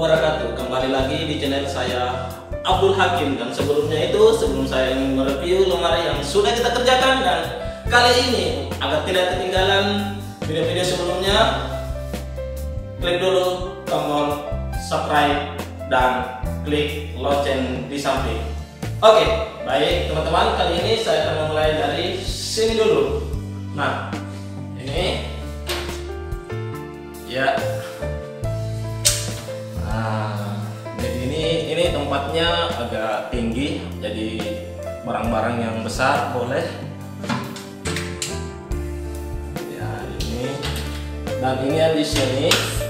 wabarakatuh. Kembali lagi di channel saya Abdul Hakim. Dan sebelum saya ingin mereview lemari yang sudah kita kerjakan, dan kali ini agar tidak ketinggalan video-video sebelumnya, klik dulu tombol subscribe dan klik lonceng di samping. Oke, baik teman-teman, kali ini saya akan memulai dari sini dulu. Nah, ini ya. Nah, jadi ini tempatnya agak tinggi, jadi barang-barang yang besar boleh. Ya, ini dan ini yang di sini.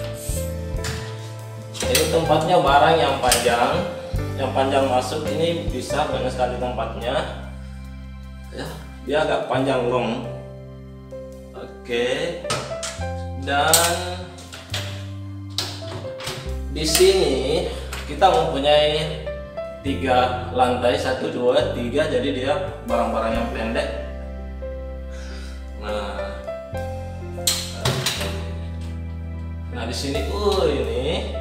Ini tempatnya barang yang panjang masuk, ini bisa banyak sekali tempatnya. Ya, dia agak panjang long. Oke. Dan di sini kita mempunyai 3 lantai, 1, 2, 3, jadi dia barang-barang yang pendek. Nah di sini, ini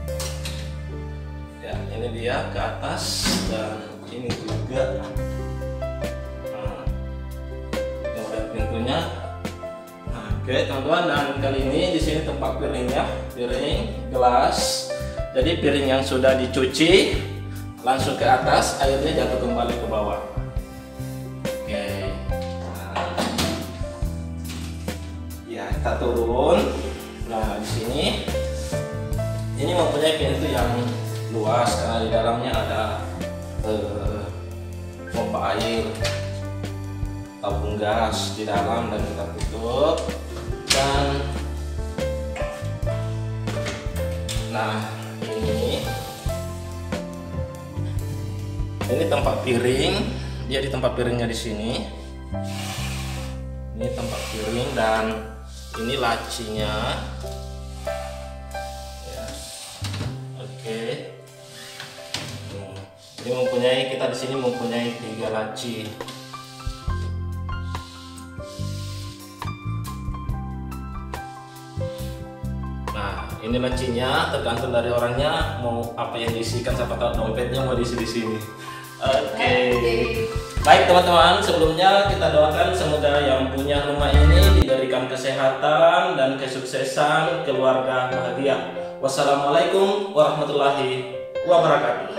ya, ini dia ke atas dan ini juga. Nah, ini udah pintunya. Oke teman-teman, dan kali ini di sini tempat piringnya, piring gelas. Jadi piring yang sudah dicuci langsung ke atas, airnya jatuh kembali ke bawah. Oke. Nah, ya kita turun. Nah di sini ini mempunyai pintu yang luas karena di dalamnya ada pompa air, tabung gas di dalam, dan kita tutup. Dan nah ini tempat piring, dia di tempat piringnya di sini. Ini tempat piring dan ini lacinya. Ya. Oke. Ini kita di sini mempunyai 3 laci. Ini lacinya, tergantung dari orangnya mau apa yang diisikan, siapa tahu dompetnya mau diisi di sini. Oke. Baik teman-teman, sebelumnya kita doakan semoga yang punya rumah ini diberikan kesehatan dan kesuksesan, keluarga bahagia. Wassalamualaikum warahmatullahi wabarakatuh.